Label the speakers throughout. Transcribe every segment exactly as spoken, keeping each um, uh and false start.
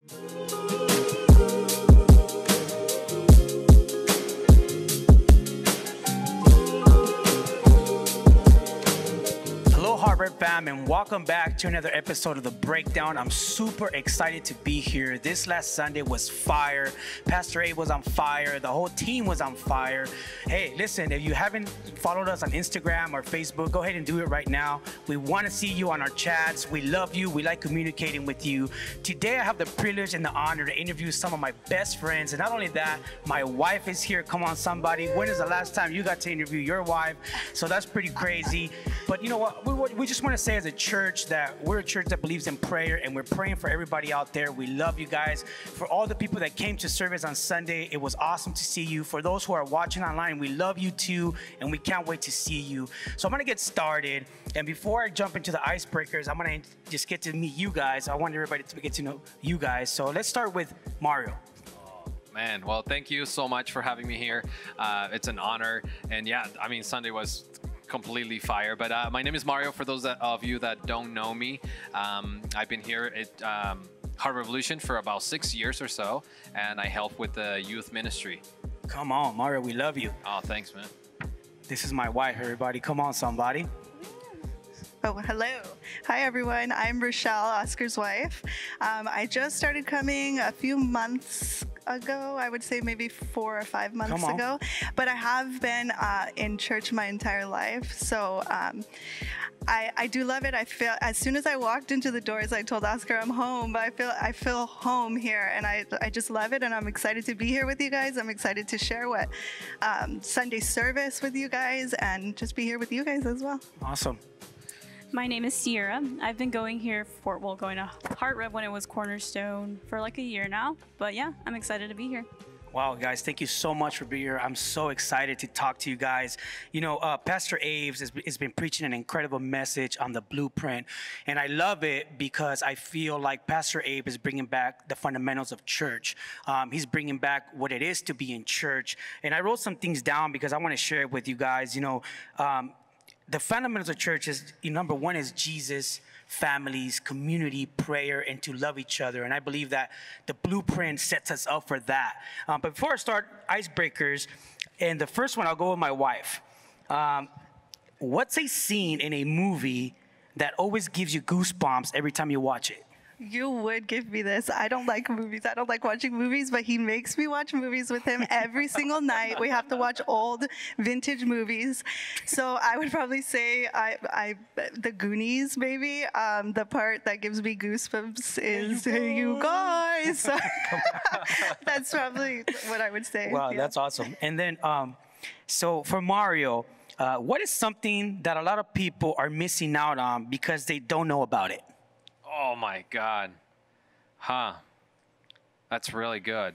Speaker 1: Fam, and welcome back to another episode of The Breakdown. I'm super excited to be here. This last Sunday was fire. Pastor Abe was on fire. The whole team was on fire. Hey, listen, if you haven't followed us on Instagram or Facebook, go ahead and do it right now. We want to see you on our chats. We love you. We like communicating with you. Today, I have the privilege and the honor to interview some of my best friends. And not only that, my wife is here. Come on, somebody. When is the last time you got to interview your wife? So that's pretty crazy. But you know what? We, we just want to say as a church that we're a church that believes in prayer, and we're praying for everybody out there. We love you guys. For all the people that came to service on Sunday, it was awesome to see you. For those who are watching online, we love you too, and we can't wait to see you. So I'm going to get started. And before I jump into the icebreakers, I'm going to just get to meet you guys. I want everybody to get to know you guys. So let's start with Mario.
Speaker 2: Man, well, thank you so much for having me here. Uh, it's an honor. And yeah, I mean, Sunday was completely fire. But uh, my name is Mario. For those that, of you that don't know me, um, I've been here at um, Heart Revolution for about six years or so, and I help with the youth ministry.
Speaker 1: Come on, Mario, we love you.
Speaker 2: Oh, thanks, man.
Speaker 1: This is my wife, everybody. Come on, somebody.
Speaker 3: Oh, hello. Hi, everyone. I'm Rochelle, Oscar's wife. Um, I just started coming a few months ago, I would say maybe four or five months ago, but I have been uh, in church my entire life. So um, I, I do love it. I feel, as soon as I walked into the doors, I told Oscar I'm home, but I feel I feel home here, and I, I just love it, and I'm excited to be here with you guys. I'm excited to share what um, Sunday service with you guys and just be here with you guys as well.
Speaker 1: Awesome.
Speaker 4: My name is Sierra. I've been going here for, well, going to Heart Rev when it was Cornerstone for like a year now. But yeah, I'm excited to be here.
Speaker 1: Wow, guys, thank you so much for being here. I'm so excited to talk to you guys. You know, uh, Pastor Aves has, has been preaching an incredible message on the blueprint, and I love it because I feel like Pastor Abe is bringing back the fundamentals of church. Um, he's bringing back what it is to be in church, and I wrote some things down because I want to share it with you guys. You know, um, the fundamentals of church is, number one is Jesus, families, community, prayer, and to love each other. And I believe that the blueprint sets us up for that. Um, but before I start, icebreakers, and the first one, I'll go with my wife. Um, what's a scene in a movie that always gives you goosebumps every time you watch it?
Speaker 3: You would give me this. I don't like movies. I don't like watching movies, but he makes me watch movies with him every single night. We have to watch old vintage movies. So I would probably say I, I, the Goonies, maybe. Um, the part that gives me goosebumps is you, hey, you guys. So that's probably what I would say.
Speaker 1: Wow,
Speaker 3: yeah.
Speaker 1: That's awesome. And then, um, so for Mario, uh, what is something that a lot of people are missing out on because they don't know about it?
Speaker 2: Oh my God. Huh. That's really good.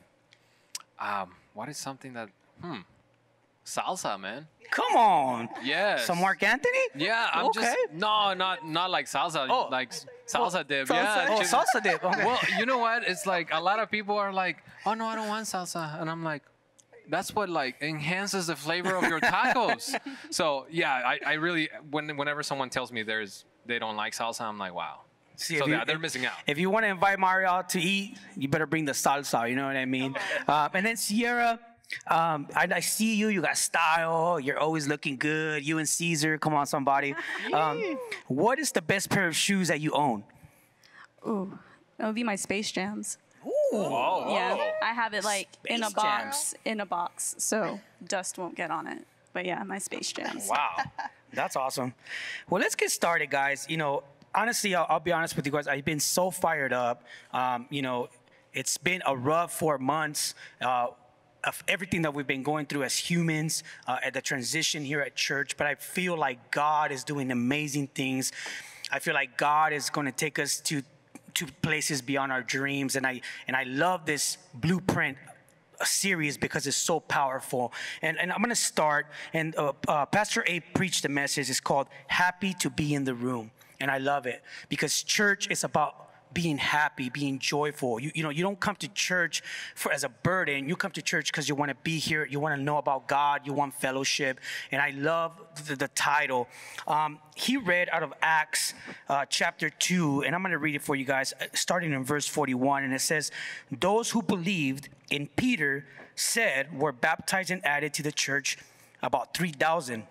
Speaker 2: Um, what is something that, hmm. Salsa, man.
Speaker 1: Come on.
Speaker 2: Yes.
Speaker 1: Some Mark Anthony?
Speaker 2: Yeah, I'm
Speaker 1: okay.
Speaker 2: just, no, not not like salsa,
Speaker 1: oh.
Speaker 2: like salsa
Speaker 1: oh,
Speaker 2: dip.
Speaker 1: Salsa.
Speaker 2: Yeah.
Speaker 1: Oh,
Speaker 2: just,
Speaker 1: salsa dip. Okay.
Speaker 2: Well, you know what? It's like a lot of people are like, oh no, I don't want salsa. And I'm like, that's what like enhances the flavor of your tacos. So yeah, I, I really, when, whenever someone tells me there's, they don't like salsa, I'm like, wow.
Speaker 1: See,
Speaker 2: so
Speaker 1: you,
Speaker 2: yeah, they're missing out.
Speaker 1: If you want to invite Mario out to eat, you better bring the salsa, you know what I mean? uh, and then Sierra, um, I, I see you, you got style, you're always looking good. You and Caesar, come on somebody. Um, what is the best pair of shoes that you own?
Speaker 4: Ooh, that would be my Space Jams.
Speaker 1: Ooh.
Speaker 2: Whoa, whoa.
Speaker 4: Yeah, I have it like
Speaker 1: Space
Speaker 4: in a
Speaker 1: Jams.
Speaker 4: box, in a box, so dust won't get on it. But yeah, my Space Jams.
Speaker 1: Wow, that's awesome. Well, let's get started, guys. You know, honestly, I'll, I'll be honest with you guys. I've been so fired up. Um, you know, it's been a rough four months uh, of everything that we've been going through as humans uh, at the transition here at church. But I feel like God is doing amazing things. I feel like God is going to take us to to places beyond our dreams. And I and I love this blueprint series because it's so powerful. And, and I'm going to start. And uh, uh, Pastor A preached a message. It's called Happy to Be in the Room. And I love it because church is about being happy, being joyful. You, you know, you don't come to church for as a burden. You come to church because you want to be here. You want to know about God. You want fellowship. And I love the, the title. Um, he read out of Acts uh, chapter two, and I'm going to read it for you guys, starting in verse forty-one. And it says, those who believed in Peter said were baptized and added to the church, about three thousand.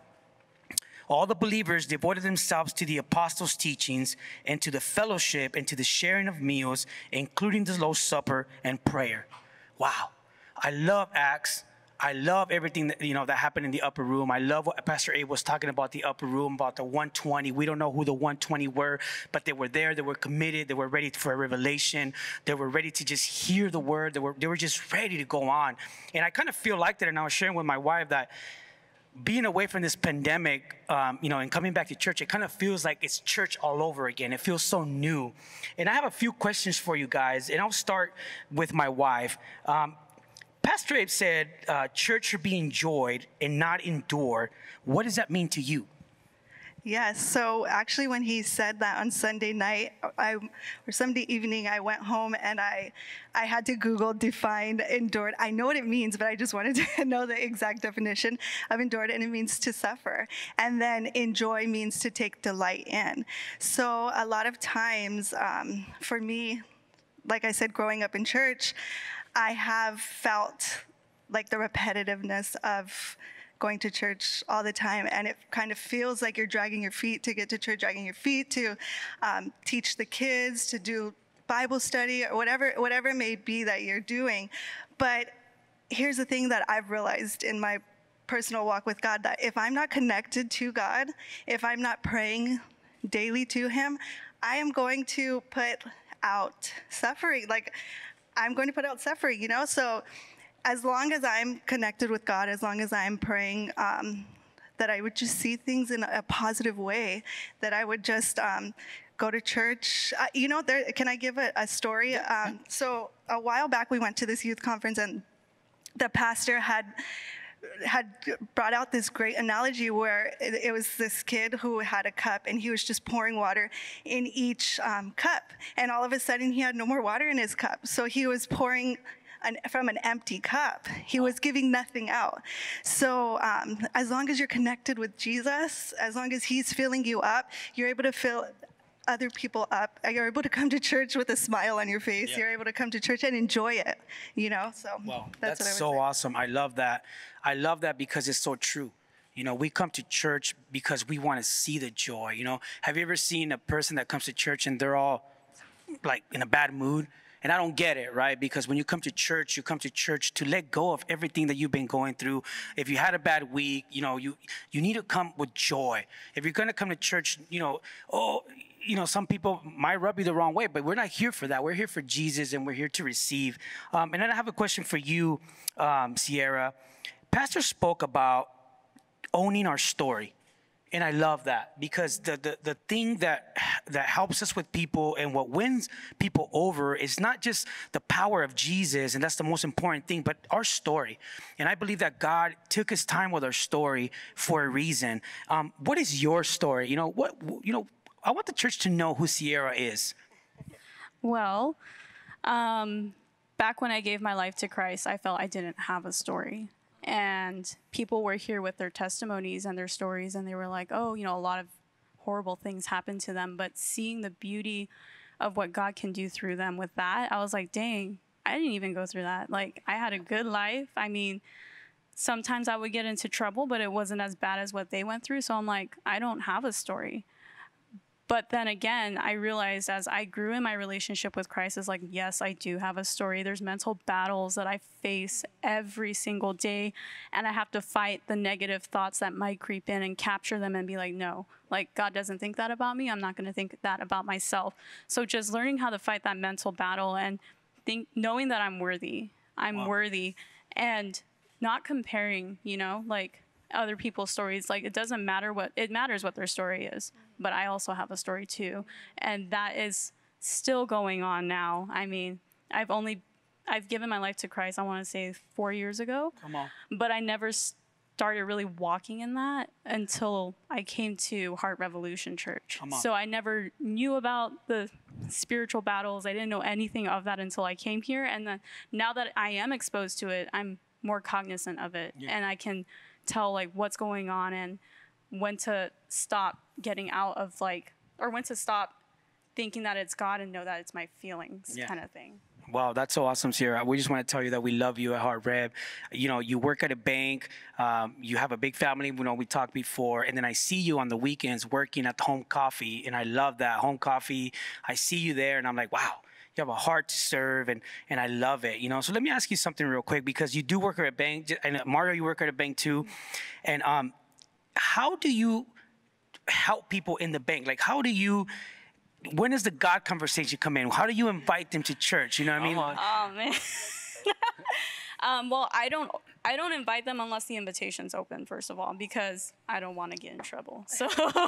Speaker 1: All the believers devoted themselves to the apostles' teachings and to the fellowship and to the sharing of meals, including the Lord's Supper and prayer. Wow. I love Acts. I love everything that, you know, that happened in the upper room. I love what Pastor Abe was talking about, the upper room, about the one twenty. We don't know who the one twenty were, but they were there. They were committed. They were ready for a revelation. They were ready to just hear the word. They were, they were just ready to go on. And I kind of feel like that, and I was sharing with my wife that being away from this pandemic, um, you know, and coming back to church, it kind of feels like it's church all over again. It feels so new. And I have a few questions for you guys, and I'll start with my wife. Um, Pastor Abe said, uh, church should be enjoyed and not endured. What does that mean to you?
Speaker 3: Yes. So actually, when he said that on Sunday night, I, or Sunday evening, I went home and I, I had to Google define endured. I know what it means, but I just wanted to know the exact definition of endured, and it means to suffer. And then enjoy means to take delight in. So a lot of times, um, for me, like I said, growing up in church, I have felt like the repetitiveness of going to church all the time, and it kind of feels like you're dragging your feet to get to church, dragging your feet to um, teach the kids, to do Bible study, or whatever, whatever it may be that you're doing. But here's the thing that I've realized in my personal walk with God, that if I'm not connected to God, if I'm not praying daily to Him, I am going to put out suffering. Like, I'm going to put out suffering, you know? So as long as I'm connected with God, as long as I'm praying, um, that I would just see things in a positive way, that I would just um, go to church. Uh, you know, there, can I give a, a story? Um, so a while back, we went to this youth conference, and the pastor had had brought out this great analogy where it, it was this kid who had a cup, and he was just pouring water in each um, cup. And all of a sudden, he had no more water in his cup. So he was pouring An, from an empty cup. He was giving nothing out. So um, as long as you're connected with Jesus, as long as He's filling you up, you're able to fill other people up. You're able to come to church with a smile on your face. Yeah. You're able to come to church and enjoy it, you know? So
Speaker 1: wow,
Speaker 3: that's,
Speaker 1: that's
Speaker 3: what I would
Speaker 1: so
Speaker 3: say.
Speaker 1: awesome. I love that. I love that because it's so true. You know, we come to church because we want to see the joy. You know, have you ever seen a person that comes to church and they're all like in a bad mood? And I don't get it, right? Because when you come to church, you come to church to let go of everything that you've been going through. If you had a bad week, you know, you you need to come with joy. If you're going to come to church, you know, oh, you know, some people might rub you the wrong way, but we're not here for that. We're here for Jesus, and we're here to receive. Um, and then I have a question for you, um, Sierra. Pastor spoke about owning our story. And I love that, because the, the, the thing that that helps us with people and what wins people over is not just the power of Jesus, and that's the most important thing, but our story. And I believe that God took His time with our story for a reason. Um, what is your story? You know, what you know. I want the church to know who Sierra is.
Speaker 4: Well, um, back when I gave my life to Christ, I felt I didn't have a story. And people were here with their testimonies and their stories, and they were like, oh, you know, a lot of horrible things happened to them. But seeing the beauty of what God can do through them with that, I was like, dang, I didn't even go through that. Like, I had a good life. I mean, sometimes I would get into trouble, but it wasn't as bad as what they went through. So I'm like, I don't have a story. But then again, I realized as I grew in my relationship with Christ, is like, yes, I do have a story. There's mental battles that I face every single day, and I have to fight the negative thoughts that might creep in and capture them and be like, no, like, God doesn't think that about me. I'm not going to think that about myself. So just learning how to fight that mental battle and think, knowing that I'm worthy, I'm wow. worthy, and not comparing, you know, like, other people's stories. Like, it doesn't matter what, it matters what their story is, but I also have a story too. And that is still going on now. I mean, I've only, I've given my life to Christ, I want to say four years ago.
Speaker 1: Come on.
Speaker 4: But I never started really walking in that until I came to Heart Revolution Church. So I never knew about the spiritual battles. I didn't know anything of that until I came here. And then now that I am exposed to it, I'm more cognizant of it. Yeah. And I can tell like what's going on and when to stop getting out of like, or when to stop thinking that it's God and know that it's my feelings, yeah. kind of thing.
Speaker 1: Wow, that's so awesome, Sierra. We just want to tell you that we love you at Heart Rev. You know, you work at a bank. Um, you have a big family. You know, we talked before. And then I see you on the weekends working at Home Coffee. And I love that. Home Coffee, I see you there. And I'm like, wow, you have a heart to serve. And, and I love it. You know, so let me ask you something real quick, because you do work at a bank. And Mario, you work at a bank too. And um, how do you help people in the bank? Like, how do you... When does the God conversation come in? How do you invite them to church? You know what I mean?
Speaker 4: Oh man. um, well, I don't. I don't invite them unless the invitation's open. First of all, because I don't want to get in trouble. So.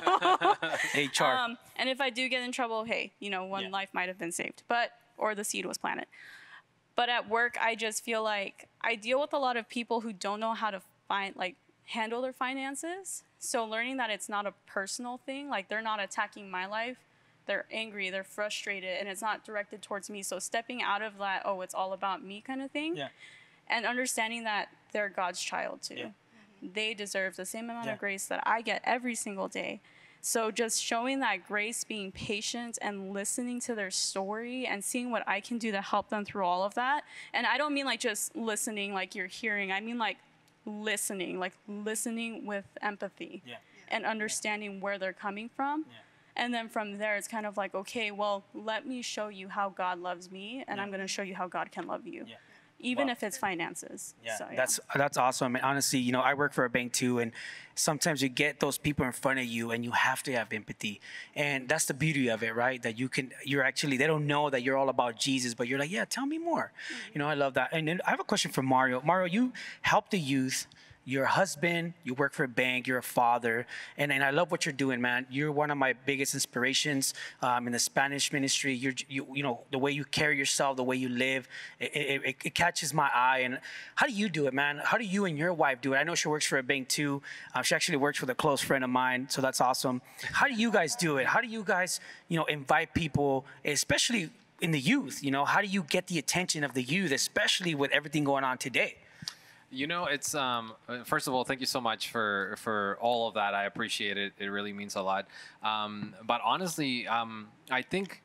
Speaker 1: H R.
Speaker 4: Um, and if I do get in trouble, hey, you know, one yeah. life might have been saved, but or the seed was planted. But at work, I just feel like I deal with a lot of people who don't know how to find like handle their finances. So learning that it's not a personal thing, like they're not attacking my life. They're angry, they're frustrated, and it's not directed towards me. So stepping out of that, oh, it's all about me kind of thing, yeah. and understanding that they're God's child too. Yeah. They deserve the same amount yeah. of grace that I get every single day. So just showing that grace, being patient, and listening to their story and seeing what I can do to help them through all of that. And I don't mean like just listening like you're hearing. I mean like listening, like listening with empathy yeah. and understanding where they're coming from. Yeah. And then from there, it's kind of like, okay, well, let me show you how God loves me, and yeah. I'm going to show you how God can love you, yeah. even wow. if it's finances.
Speaker 1: Yeah,
Speaker 4: so, yeah.
Speaker 1: that's that's awesome. And honestly, you know, I work for a bank too, and sometimes you get those people in front of you, and you have to have empathy, and that's the beauty of it, right? That you can, you're actually, they don't know that you're all about Jesus, but you're like, yeah, tell me more. Mm-hmm. You know, I love that. And then I have a question for Mario. Mario, you help the youth. You're a husband, you work for a bank, you're a father, and, and I love what you're doing, man. You're one of my biggest inspirations um, in the Spanish ministry. You're, you, you know, the way you carry yourself, the way you live, it, it, it catches my eye. And how do you do it, man? How do you and your wife do it? I know she works for a bank too. Uh, she actually works with a close friend of mine, so that's awesome. How do you guys do it? How do you guys, you know, invite people, especially in the youth? You know, how do you get the attention of the youth, especially with everything going on today?
Speaker 2: You know, it's um, first of all, thank you so much for for all of that. I appreciate it. It really means a lot. Um, but honestly, um, I think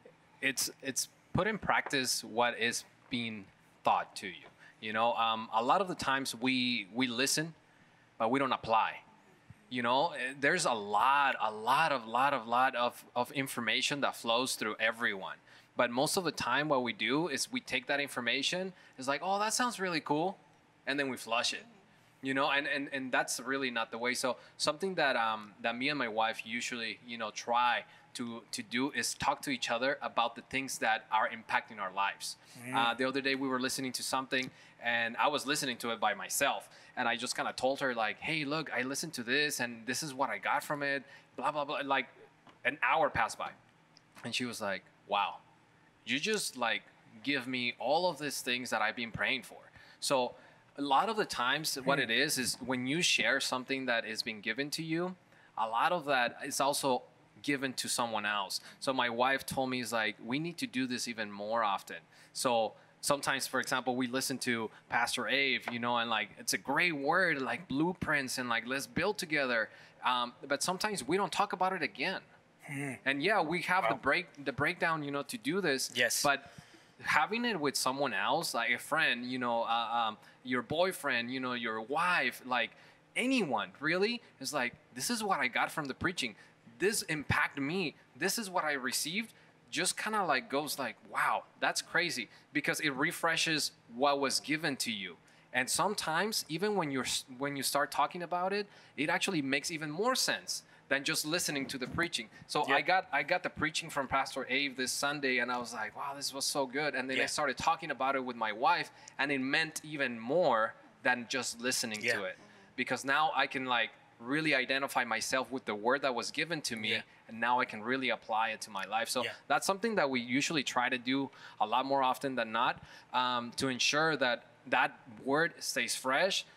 Speaker 2: it's it's put in practice what is being taught to you. You know, um, a lot of the times we we listen, but we don't apply. You know, there's a lot, a lot of, lot of, lot of of information that flows through everyone. But most of the time, what we do is we take that information. It's like, oh, that sounds really cool. And then we flush it, you know, and, and, and that's really not the way. So something that um, that me and my wife usually, you know, try to to do is talk to each other about the things that are impacting our lives. Mm. Uh, the other day we were listening to something, and I was listening to it by myself, and I just kind of told her like, hey, look, I listened to this, and this is what I got from it, blah, blah, blah. Like an hour passed by, and she was like, wow, you just like give me all of these things that I've been praying for. So a lot of the times what it is, is when you share something that is being given to you, a lot of that is also given to someone else. So my wife told me, is like, we need to do this even more often. So sometimes, for example, we listen to Pastor Ave, you know, and like, it's a great word, like blueprints and like, let's build together. Um, but sometimes we don't talk about it again. And yeah, we have wow. the break, the breakdown, you know, to do this.
Speaker 1: Yes.
Speaker 2: But having it with someone else, like a friend, you know, uh, um, your boyfriend, you know, your wife, like anyone really, is like, this is what I got from the preaching. This impacted me. This is what I received. Just kind of like goes like, wow, that's crazy, because it refreshes what was given to you. And sometimes even when you're when you start talking about it, it actually makes even more sense than just listening to the preaching. So yeah. I got I got the preaching from Pastor Ave this Sunday, and I was like, wow, this was so good. And then yeah. I started talking about it with my wife, and it meant even more than just listening yeah. to it. Because now I can like really identify myself with the word that was given to me, yeah. and now I can really apply it to my life. So yeah. that's something that we usually try to do a lot more often than not, um, to ensure that that word stays fresh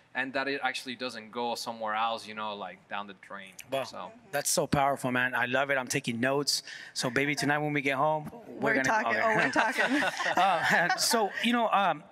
Speaker 2: and that it actually doesn't go somewhere else, you know, like down the drain.
Speaker 1: Well,
Speaker 2: So
Speaker 1: that's so powerful, man. I love it. I'm taking notes. So, baby, tonight when we get home, we're,
Speaker 3: We're,
Speaker 1: gonna
Speaker 3: talking.
Speaker 1: okay.
Speaker 3: Oh, we're talking.
Speaker 1: uh, so, you know, um,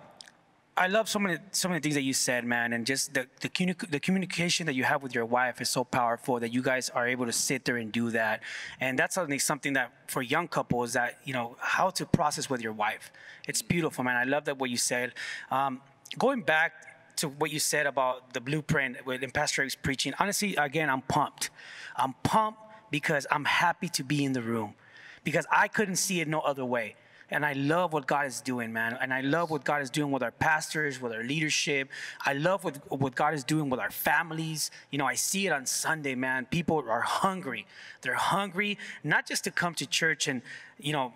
Speaker 1: I love so many so many things that you said, man, and just the the, communi- the communication that you have with your wife is so powerful that you guys are able to sit there and do that, and that's something something that for young couples that you know how to process with your wife. It's beautiful, man. I love that what you said. Um, going back to what you said about the blueprint with Pastor Abe's preaching, honestly, again, I'm pumped. I'm pumped because I'm happy to be in the room because I couldn't see it no other way. And I love what God is doing, man. And I love what God is doing with our pastors, with our leadership. I love what, what God is doing with our families. You know, I see it on Sunday, man. People are hungry. They're hungry, not just to come to church and, you know,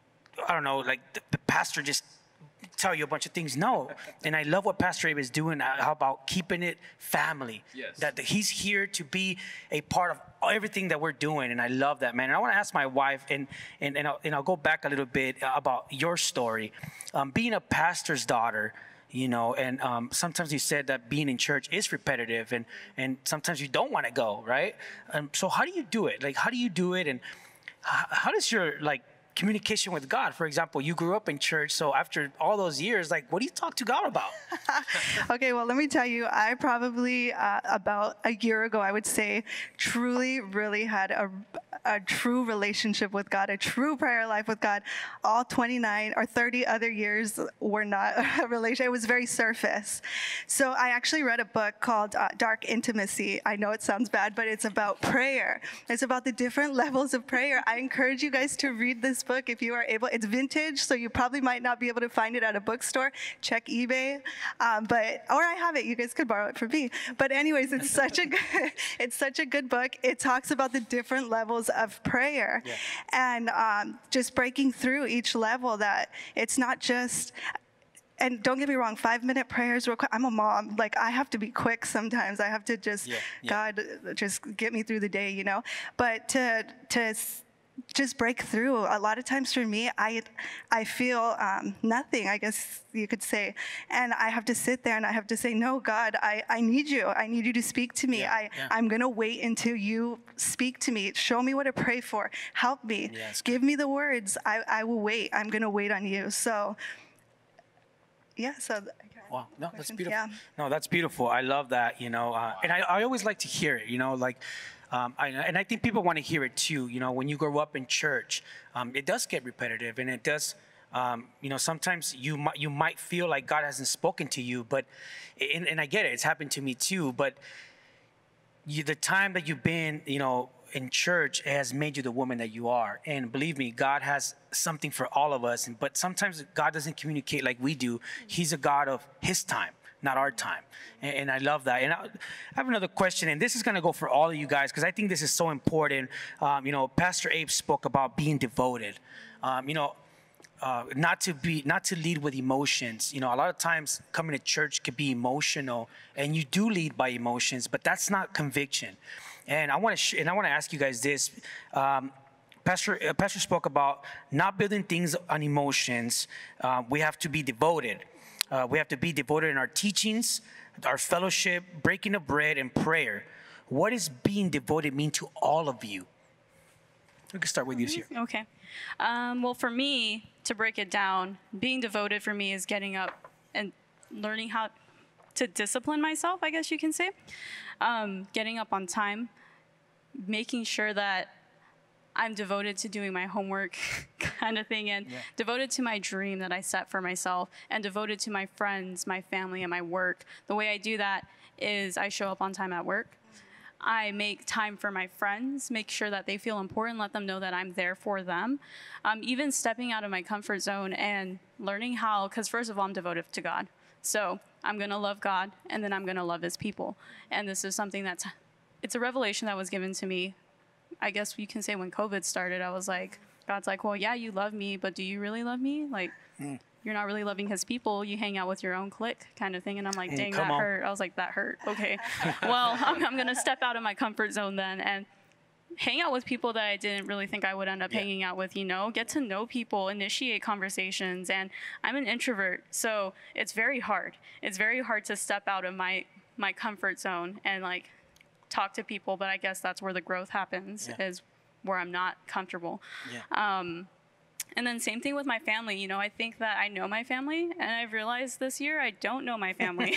Speaker 1: I don't know, like the, the pastor just tell you a bunch of things. No. And I love what Pastor Abe is doing. How about keeping it family?
Speaker 2: Yes.
Speaker 1: That, that he's here to be a part of everything that we're doing. And I love that, man. And I want to ask my wife, and, and, and, I'll, and I'll go back a little bit about your story. Um, being a pastor's daughter, you know, and um, sometimes you said that being in church is repetitive and, and sometimes you don't want to go, right? Um, so how do you do it? Like, how do you do it? And how, how does your, like, communication with God? For example, you grew up in church, so after all those years, like, what do you talk to God about?
Speaker 3: Okay, well, let me tell you, I probably uh, about a year ago, I would say, truly, really had a, a true relationship with God, a true prayer life with God. All twenty-nine or thirty other years were not a relationship. It was very surface. So I actually read a book called uh, Dark Intimacy. I know it sounds bad, but it's about prayer. It's about the different levels of prayer. I encourage you guys to read this book if you are able. It's vintage, so you probably might not be able to find it at a bookstore. Check eBay, um, but or I have it. You guys could borrow it from me. But anyways, it's such a good, it's such a good book. It talks about the different levels of prayer, yeah. and um, just breaking through each level. That it's not just. And don't get me wrong, five minute prayers real quick. I'm a mom. Like, I have to be quick sometimes. I have to just, yeah, yeah. God, just get me through the day, you know? But to to just break through, a lot of times for me, I I feel um, nothing, I guess you could say. And I have to sit there and I have to say, no, God, I, I need you. I need you to speak to me. Yeah, I, yeah. I'm going to wait until you speak to me. Show me what to pray for. Help me. Yes. Give me the words. I, I will wait. I'm going to wait on you. So... Yeah, so.
Speaker 1: Wow, no, that's beautiful. Yeah. No, that's beautiful. I love that, you know, uh, and I, I always like to hear it, you know, like, um, I, and I think people want to hear it too, you know, when you grow up in church, um, it does get repetitive and it does, um, you know, sometimes you might, you might feel like God hasn't spoken to you, but, and, and I get it, it's happened to me too, but you, the time that you've been, you know, in church has made you the woman that you are. And believe me, God has something for all of us. But sometimes God doesn't communicate like we do. He's a God of his time, not our time. And, and I love that. And I have another question, and this is going to go for all of you guys, because I think this is so important. Um, you know, Pastor Abe spoke about being devoted. Um, you know, Uh, not to be, not to lead with emotions. You know, a lot of times coming to church could be emotional, and you do lead by emotions, but that's not conviction. And I want to, sh- and I want to ask you guys this. Um, Pastor, uh, Pastor spoke about not building things on emotions. Uh, we have to be devoted. Uh, we have to be devoted in our teachings, our fellowship, breaking of bread, and prayer. What does being devoted mean to all of you? We can start with you here.
Speaker 4: Okay. Um, well, for me, to break it down, being devoted for me is getting up and learning how to discipline myself, I guess you can say. Um, getting up on time, making sure that I'm devoted to doing my homework kind of thing, and yeah. devoted to my dream that I set for myself, and devoted to my friends, my family, and my work. The way I do that is I show up on time at work. I make time for my friends, make sure that they feel important, let them know that I'm there for them. Um, even stepping out of my comfort zone and learning how, because first of all, I'm devoted to God. So I'm going to love God, and then I'm going to love his people. And this is something that's, it's a revelation that was given to me, I guess you can say when COVID started. I was like, God's like, well, yeah, you love me, but do you really love me? Like, mm. You're not really loving his people. You hang out with your own clique kind of thing. And I'm like, dang, that on. hurt. I was like, that hurt. Okay. Well, I'm, I'm going to step out of my comfort zone then and hang out with people that I didn't really think I would end up yeah. hanging out with, you know, get to know people, initiate conversations. And I'm an introvert, so it's very hard. It's very hard to step out of my my comfort zone and like talk to people, but I guess that's where the growth happens,
Speaker 1: Yeah.
Speaker 4: is where I'm not comfortable.
Speaker 1: Yeah.
Speaker 4: Um, and then same thing with my family. You know, I think that I know my family, and I've realized this year I don't know my family.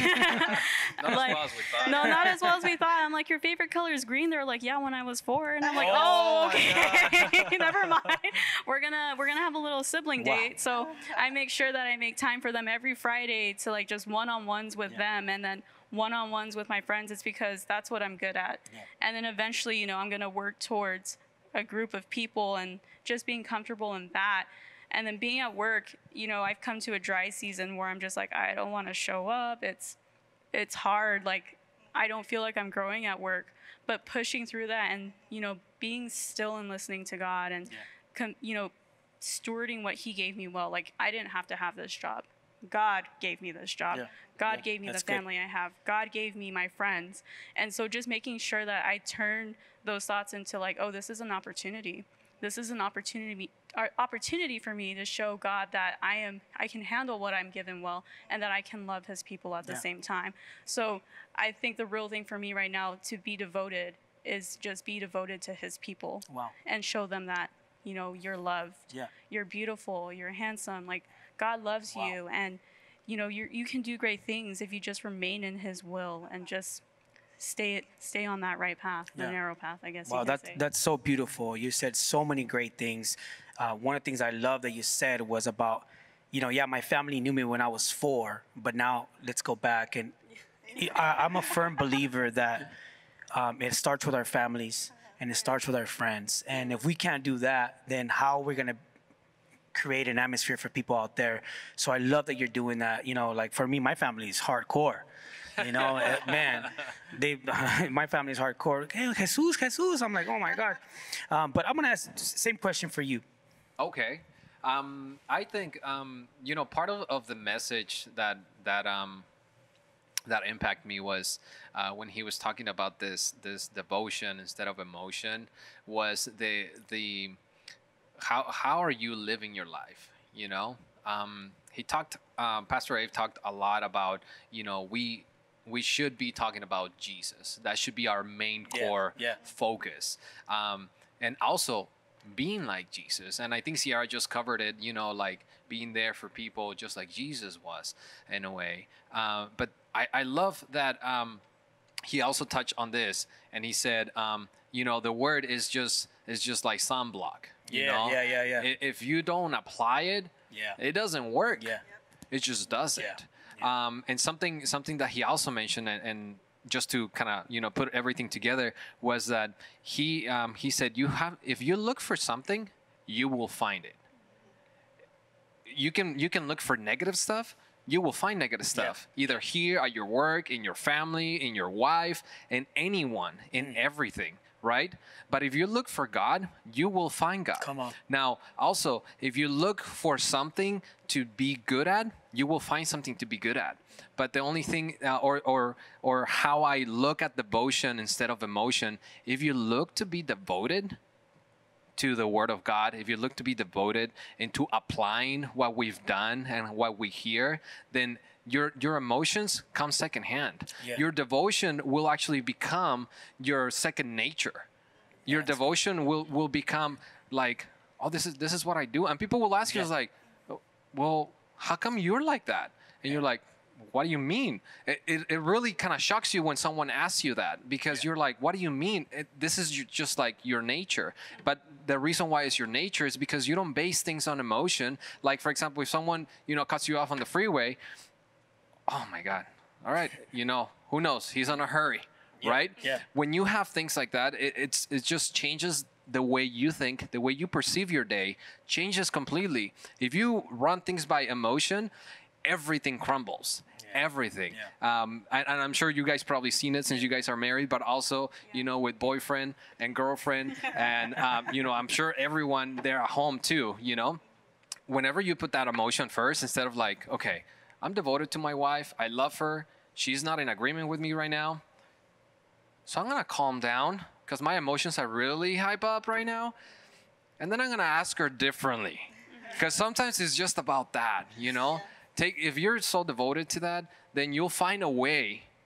Speaker 2: Not
Speaker 4: Like,
Speaker 2: as well as we thought.
Speaker 4: no, not as well as we thought. I'm like, your favorite color is green. They're like, yeah, when I was four, and I'm like,
Speaker 1: Oh
Speaker 4: oh,
Speaker 1: my
Speaker 4: okay, never mind. We're gonna we're gonna have a little sibling
Speaker 1: Wow.
Speaker 4: date. So I make sure that I make time for them every Friday to like just one-on-ones with
Speaker 1: Yeah.
Speaker 4: them, and then one-on-ones with my friends. It's because that's what I'm good at.
Speaker 1: Yeah.
Speaker 4: And then eventually, you know, I'm gonna work towards a group of people and just being comfortable in that. And then being at work, you know, I've come to a dry season where I'm just like, I don't want to show up. It's it's hard. Like, I don't feel like I'm growing at work. But pushing through that and, you know, being still and listening to God and,
Speaker 1: Yeah.
Speaker 4: com- you know, stewarding what He gave me well. Like, I didn't have to have this job. God gave me this job.
Speaker 1: Yeah.
Speaker 4: God
Speaker 1: Yeah,
Speaker 4: gave me the
Speaker 1: that's good.
Speaker 4: family I have. God gave me my friends. And so just making sure that I turn those thoughts into like, oh, this is an opportunity. This is an opportunity uh, opportunity for me to show God that I am I can handle what I'm given well, and that I can love His people at the
Speaker 1: Yeah.
Speaker 4: same time. So I think the real thing for me right now to be devoted is just be devoted to His people.
Speaker 1: Wow.
Speaker 4: And show them that, you know, you're loved.
Speaker 1: Yeah.
Speaker 4: You're beautiful, you're handsome. Like, God loves
Speaker 1: Wow.
Speaker 4: you, and you know, you you can do great things if you just remain in His will and just stay stay on that right path, the
Speaker 1: Yeah.
Speaker 4: narrow path, I guess.
Speaker 1: Wow,
Speaker 4: you can
Speaker 1: that's
Speaker 4: say.
Speaker 1: that's so beautiful. You said so many great things. Uh, one of the things I love that you said was about, you know, yeah, my family knew me when I was four, but now let's go back. And I, I'm a firm believer that um, it starts with our families and it starts with our friends. And if we can't do that, then how are we gonna create an atmosphere for people out there? So I love that you're doing that. You know, like for me, my family is hardcore. You know, eh, man, they, my family is hardcore. Hey, Jesus, Jesus. I'm like, oh my God. Um, but I'm gonna ask the same question for you.
Speaker 2: Okay. Um, I think um, you know, part of, of the message that that um, that impacted me was uh, when he was talking about this this devotion instead of emotion, was the the how how are you living your life? You know, um, he talked. Um, Pastor Abe talked a lot about, you know, we we should be talking about Jesus. That should be our main
Speaker 1: Yeah,
Speaker 2: core
Speaker 1: yeah.
Speaker 2: focus, um, and also being like Jesus. And I think Ciara just covered it, you know, like being there for people just like Jesus was in a way. Uh, but I, I love that um, he also touched on this, and he said, um, you know, the word is just is just like sunblock. You
Speaker 1: Yeah,
Speaker 2: know?
Speaker 1: yeah, yeah, yeah.
Speaker 2: I- If you don't apply it,
Speaker 1: Yeah.
Speaker 2: it doesn't work.
Speaker 1: Yeah.
Speaker 2: It just doesn't.
Speaker 1: Yeah.
Speaker 2: Um, and something something that he also mentioned, and, and just to kind of, you know, put everything together, was that he um, he said, you have if you look for something, you will find it. You can you can look for negative stuff. You will find negative stuff, either here at your work, in your family, in your wife, in anyone, in
Speaker 1: Mm.
Speaker 2: everything, right? But if you look for God, you will find God.
Speaker 1: Come on.
Speaker 2: Now, also, if you look for something to be good at, you will find something to be good at. But the only thing, uh, or or or how I look at devotion instead of emotion, if you look to be devoted to the Word of God, if you look to be devoted into applying what we've done and what we hear, then your your emotions come secondhand.
Speaker 1: Yeah.
Speaker 2: Your devotion will actually become your second nature. Your devotion will will become like, oh, this is this is what I do, and people will ask you,
Speaker 1: Yeah.
Speaker 2: like, well, how come you're like that? And you're like, what do you mean? It, it, it really kind of shocks you when someone asks you that, because you're like, what do you mean? It, this is ju- just like your nature. But the reason why it's your nature is because you don't base things on emotion. Like, for example, if someone, you know, cuts you off on the freeway, oh my God, all right, you know, who knows? He's in a hurry,
Speaker 1: Yeah,
Speaker 2: right?
Speaker 1: yeah.
Speaker 2: When you have things like that, it, it's it just changes the way you think, the way you perceive your day changes completely. If you run things by emotion, everything crumbles. Everything.
Speaker 1: Yeah.
Speaker 2: Um, and, and I'm sure you guys probably seen it since you guys are married, but also, you know, with boyfriend and girlfriend. And, um, you know, I'm sure everyone there at home too, you know, whenever you put that emotion first, instead of like, okay, I'm devoted to my wife. I love her. She's not in agreement with me right now. So I'm going to calm down because my emotions are really hype up right now. And then I'm going to ask her differently, because sometimes it's just about that, you know. Take if you're so devoted to that, then you'll find a way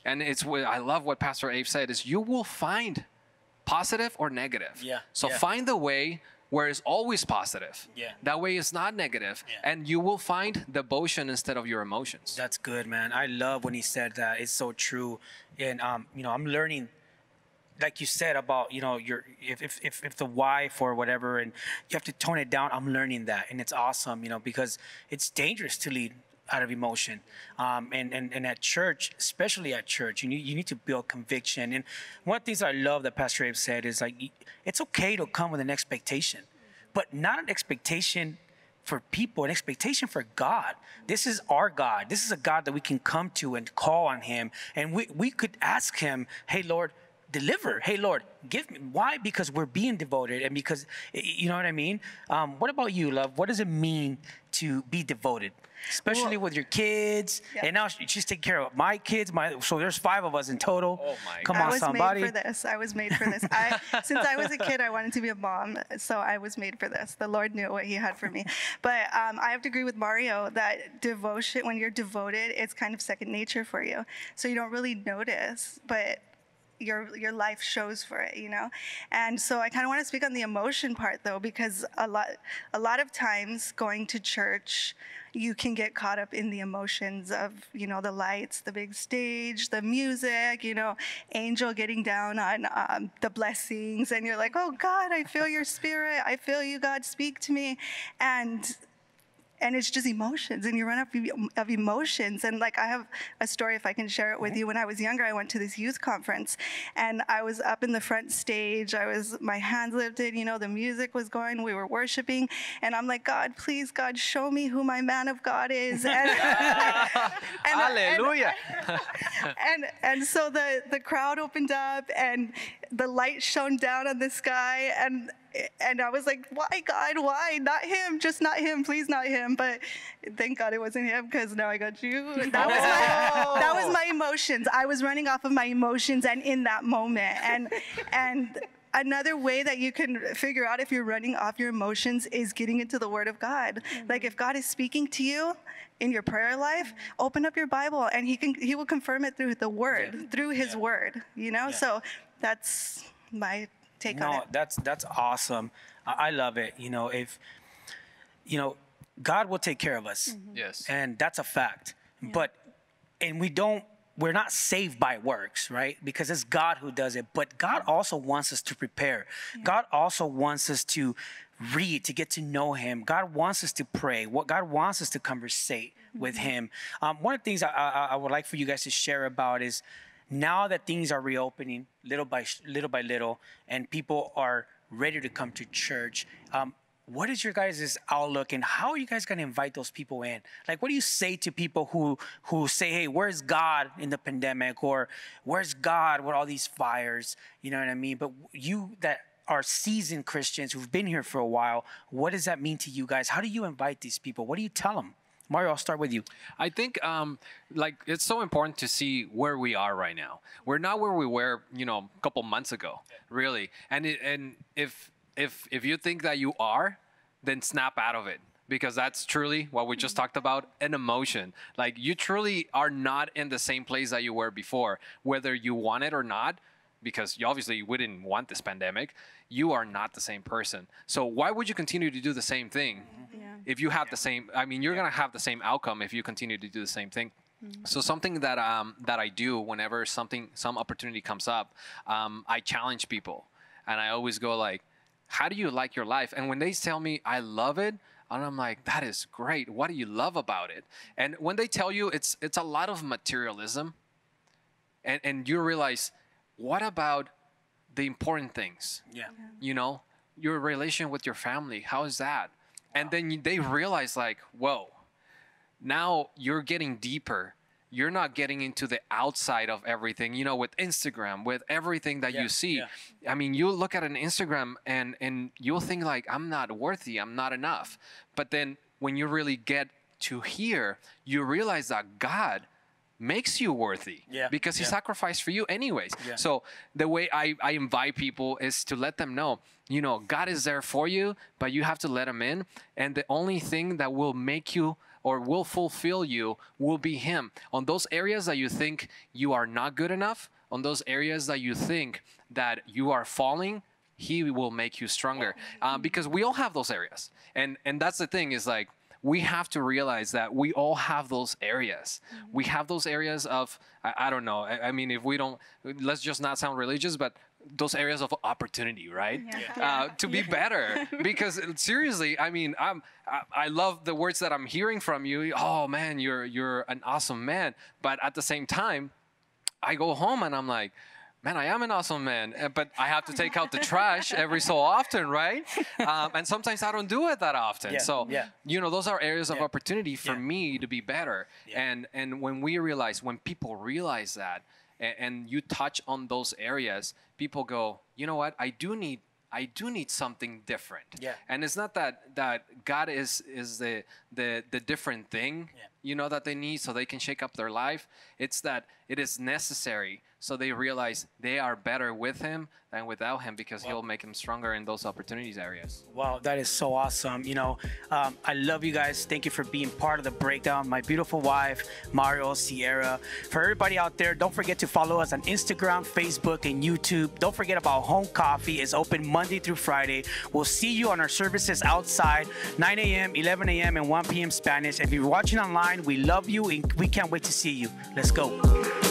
Speaker 2: And it's what I love what Pastor Abe said is you will find positive or negative.
Speaker 1: Yeah,
Speaker 2: So
Speaker 1: yeah.
Speaker 2: find the way where it's always positive.
Speaker 1: Yeah.
Speaker 2: That way it's not negative.
Speaker 1: Yeah.
Speaker 2: And you will find devotion instead of your emotions.
Speaker 1: That's good, man. I love when he said that. It's so true. And um, you know, I'm learning, like you said about, you know, your if if if, if the wife or whatever, and you have to tone it down. I'm learning that, and it's awesome, you know, because it's dangerous to lead out of emotion. Um, and, and, and at church, especially at church, you need, you need to build conviction. And one of the things I love that Pastor Abe said is like, it's okay to come with an expectation, but not an expectation for people, an expectation for God. This is our God. This is a God that we can come to and call on him. And we, we could ask him, hey, Lord, deliver. Hey, Lord, give me. Why? Because we're being devoted, and because, you know what I mean? Um, what about you, love? What does it mean to be devoted? Especially
Speaker 3: Well,
Speaker 1: with your kids.
Speaker 3: yeah.
Speaker 1: And now she- she's taking care of my kids. My So there's five of us in total.
Speaker 2: Oh, my
Speaker 1: Come
Speaker 3: I
Speaker 1: on,
Speaker 3: was
Speaker 1: somebody.
Speaker 3: made for this. I was made for this. I, since I was a kid, I wanted to be a mom, so I was made for this. The Lord knew what He had for me. But um, I have to agree with Mario that devotion, when you're devoted, it's kind of second nature for you. So you don't really notice, but your your life shows for it, you know. And so I kind of want to speak on the emotion part, though, because a lot a lot of times going to church, you can get caught up in the emotions of, you know, the lights, the big stage, the music, you know, Angel getting down on um, the blessings, and you're like, oh God, I feel your spirit, I feel you, God, speak to me. And and it's just emotions, and you run up of emotions. And like, I have a story, if I can share it with you. When I was younger, I went to this youth conference, and I was up in the front stage. I was, my hands lifted, you know, the music was going, we were worshiping, and I'm like, God, please, God, show me who my man of God is. And, and,
Speaker 2: Hallelujah.
Speaker 3: And, and and so the the crowd opened up, and the light shone down on the sky, and and I was like, why, God, why? Not him, just not him, please, not him. But thank God it wasn't him, because now I got you. That was my, that was my emotions. I was running off of my emotions, and in that moment. And and another way that you can figure out if you're running off your emotions is getting into the Word of God. Mm-hmm. Like, if God is speaking to you in your prayer life, open up your Bible, and he can he will confirm it through the Word, yeah. through His yeah. Word, you know? Yeah. So that's my take
Speaker 1: no,
Speaker 3: on it.
Speaker 1: that's that's awesome. I, I love it. You know, if you know, God will take care of us.
Speaker 2: Mm-hmm. Yes.
Speaker 1: And that's a fact. Yeah. But and we don't we're not saved by works, right? Because it's God who does it. But God also wants us to prepare. Yeah. God also wants us to read, to get to know Him. God wants us to pray. What God wants us to conversate mm-hmm. with Him. Um, one of the things I, I, I would like for you guys to share about is, now that things are reopening little by little by little, and people are ready to come to church, um, what is your guys' outlook, and how are you guys going to invite those people in? Like, what do you say to people who who say, hey, where's God in the pandemic? Or where's God with all these fires? You know what I mean? But you that are seasoned Christians who've been here for a while, what does that mean to you guys? How do you invite these people? What do you tell them? Mario, I'll start with you.
Speaker 2: I think um, like it's so important to see where we are right now. We're not where we were, you know, a couple months ago, really. And it, and if if if you think that you are, then snap out of it, because that's truly what we just talked about, an emotion. Like, you truly are not in the same place that you were before, whether you want it or not. Because you obviously we didn't want this pandemic, you are not the same person. So why would you continue to do the same thing yeah. if you have the same, I mean, you're yeah. going to have the same outcome if you continue to do the same thing. Mm-hmm. So something that um, that I do whenever something, some opportunity comes up, um, I challenge people. And I always go like, how do you like your life? And when they tell me I love it, and I'm like, that is great. What do you love about it? And when they tell you it's it's a lot of materialism, and, and you realize, what about the important things?
Speaker 1: Yeah.
Speaker 3: yeah.
Speaker 2: You know, your relation with your family, how is that? Wow. And then you, they realize like, whoa, now you're getting deeper. You're not getting into the outside of everything, you know, with Instagram, with everything that
Speaker 1: yeah.
Speaker 2: you see.
Speaker 1: Yeah.
Speaker 2: I mean, you look at an Instagram and, and you'll think like, I'm not worthy, I'm not enough. But then when you really get to here, you realize that God makes you worthy
Speaker 1: yeah,
Speaker 2: because he
Speaker 1: yeah.
Speaker 2: sacrificed for you anyways.
Speaker 1: Yeah.
Speaker 2: So the way I, I invite people is to let them know, you know, God is there for you, but you have to let him in. And the only thing that will make you or will fulfill you will be Him. On those areas that you think you are not good enough, on those areas that you think that you are falling, He will make you stronger. Um, because we all have those areas. And, and that's the thing is like, we have to realize that we all have those areas. Mm-hmm. We have those areas of, I, I don't know, I, I mean, if we don't, let's just not sound religious, but those areas of opportunity, right? Yeah. Uh, to be better. Because seriously, I mean, I'm, I, I love the words that I'm hearing from you. Oh man, you're, you're an awesome man. But at the same time, I go home and I'm like, man, I am an awesome man, but I have to take out the trash every so often, right? Um, and sometimes I don't do it that often.
Speaker 1: Yeah,
Speaker 2: so,
Speaker 1: yeah.
Speaker 2: you know, those are areas of
Speaker 1: yeah.
Speaker 2: opportunity for
Speaker 1: yeah.
Speaker 2: me to be better.
Speaker 1: Yeah.
Speaker 2: And and when we realize, when people realize that, and, and you touch on those areas, people go, you know what? I do need, I do need something different.
Speaker 1: Yeah.
Speaker 2: And it's not that that God is is the the the different thing,
Speaker 1: yeah.
Speaker 2: you know, that they need so they can shake up their life. It's that it is necessary. So they realize they are better with Him than without Him, because wow. He'll make them stronger in those opportunities areas.
Speaker 1: Wow, that is so awesome. You know, um, I love you guys. Thank you for being part of the breakdown. My beautiful wife, Mario, Sierra. For everybody out there, don't forget to follow us on Instagram, Facebook, and YouTube. Don't forget about Home Coffee. It's open Monday through Friday. We'll see you on our services outside, nine a m, eleven a m, and one p m Spanish. If you're watching online, we love you and we can't wait to see you. Let's go.